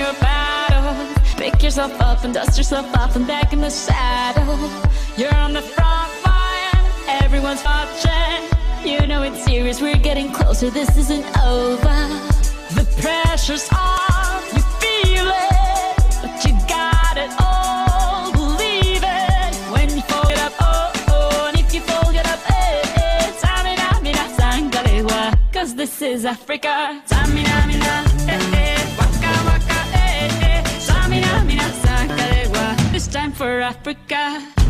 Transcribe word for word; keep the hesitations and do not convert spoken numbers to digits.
your battle. Pick yourself up and dust yourself off and back in the saddle. You're on the front line, everyone's watching. You know it's serious, we're getting closer, this isn't over. The pressure's on, you feel it, but you got it all, believe it. When you fold it up, oh, oh, and if you fold it up, eh, eh, Tamina, mina, sangalewa, cause this is Africa. Tamina, mina, eh, eh, waka, waka, eh, eh, Tamina, mina, sangalewa, it's time for Africa.